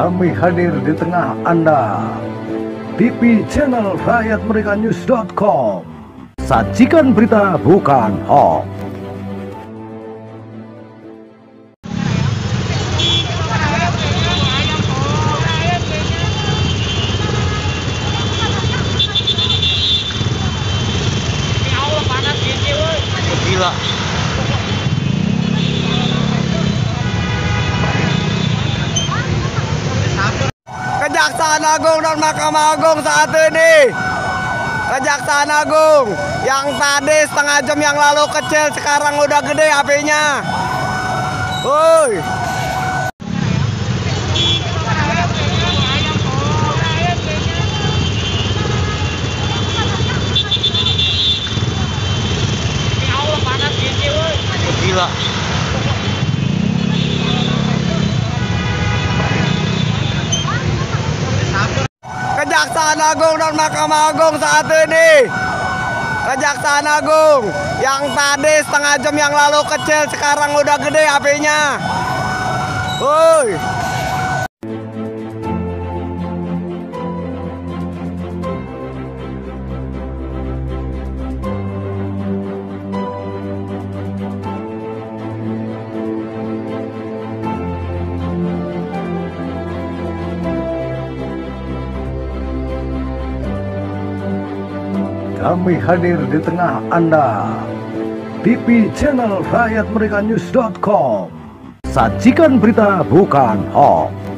Kami hadir di tengah Anda. TV channel rakyatmerekanews.com. Sajikan berita bukan hoax. Gila. Kejaksaan Agung dan Mahkamah Agung saat ini. Kejaksaan Agung yang tadi setengah jam yang lalu kecil sekarang udah gede HP-nya. Woi. Gila. Kejaksaan Agung dan Mahkamah Agung saat ini. Kejaksaan Agung yang tadi setengah jam yang lalu kecil sekarang udah gede HP-nya. Woi. Kami hadir di tengah Anda. TV channel rakyatmerekanews.com. Sajikan berita bukan hoax.